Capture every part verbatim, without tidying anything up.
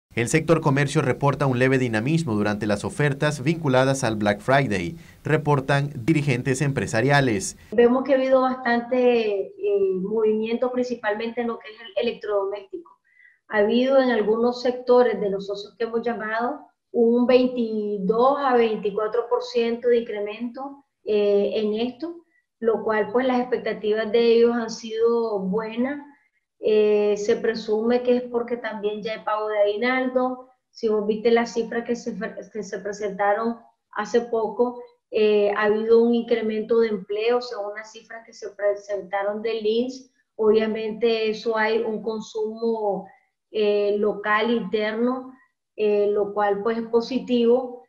El sector comercio reporta un leve dinamismo durante las ofertas vinculadas al Black Friday, reportan dirigentes empresariales. Vemos que ha habido bastante eh, movimiento, principalmente en lo que es el electrodoméstico. Ha habido en algunos sectores de los socios que hemos llamado un veintidós a veinticuatro por ciento de incremento eh, en esto, lo cual pues las expectativas de ellos han sido buenas. Eh, se presume que es porque también ya hay pago de aguinaldo. Si vos viste las cifras que se, que se presentaron hace poco, eh, ha habido un incremento de empleo según las cifras que se presentaron del I N S S. Obviamente eso hay un consumo eh, local interno, eh, lo cual pues es positivo.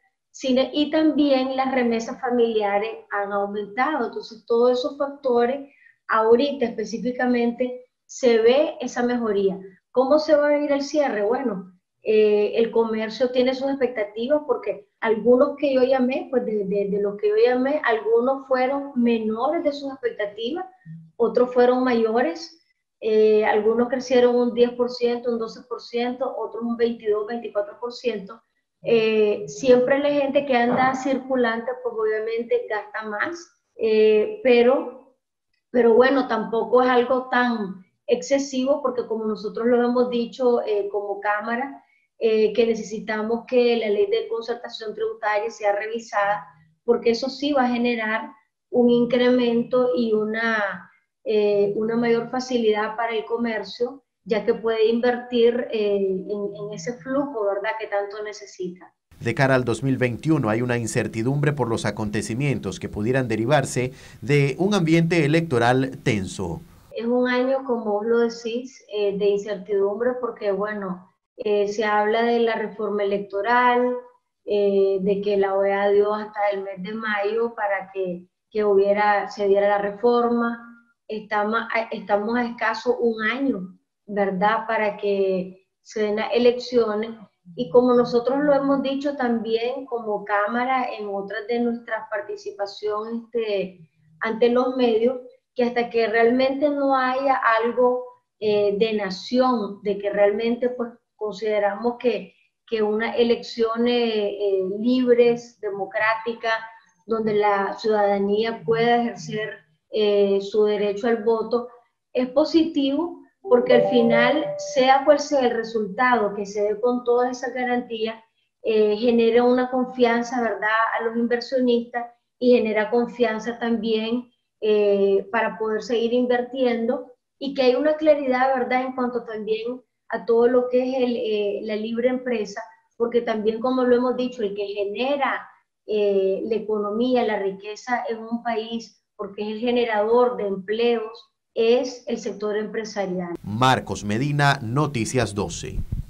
Y también las remesas familiares han aumentado. Entonces todos esos factores ahorita específicamente se ve esa mejoría. ¿Cómo se va a ver el cierre? Bueno, eh, el comercio tiene sus expectativas porque algunos que yo llamé, pues de, de, de los que yo llamé, algunos fueron menores de sus expectativas, otros fueron mayores, eh, algunos crecieron un diez por ciento, un doce por ciento, otros un veintidós, veinticuatro por ciento. Eh, siempre la gente que anda circulante, pues obviamente gasta más, eh, pero, pero bueno, tampoco es algo tan excesivo porque como nosotros lo hemos dicho eh, como Cámara, eh, que necesitamos que la ley de concertación tributaria sea revisada porque eso sí va a generar un incremento y una, eh, una mayor facilidad para el comercio, ya que puede invertir eh, en, en ese flujo, ¿verdad?, que tanto necesita. De cara al dos mil veintiuno hay una incertidumbre por los acontecimientos que pudieran derivarse de un ambiente electoral tenso. Es un año, como vos lo decís, eh, de incertidumbre porque, bueno, eh, se habla de la reforma electoral, eh, de que la O E A dio hasta el mes de mayo para que, que hubiera, se diera la reforma. Estamos, estamos a escaso un año, ¿verdad?, para que se den las elecciones. Y como nosotros lo hemos dicho también como Cámara en otras de nuestras participaciones este, ante los medios, que hasta que realmente no haya algo eh, de nación, de que realmente pues consideramos que, que unas elecciones eh, libres, democráticas, donde la ciudadanía pueda ejercer eh, su derecho al voto, es positivo porque al final, sea cual sea el resultado que se dé con todas esas garantías, eh, genera una confianza, ¿verdad?, a los inversionistas y genera confianza también Eh, para poder seguir invirtiendo y que hay una claridad, ¿verdad?, en cuanto también a todo lo que es el, eh, la libre empresa, porque también, como lo hemos dicho, el que genera eh, la economía, la riqueza en un país, porque es el generador de empleos, es el sector empresarial. Marcos Medina, Noticias doce.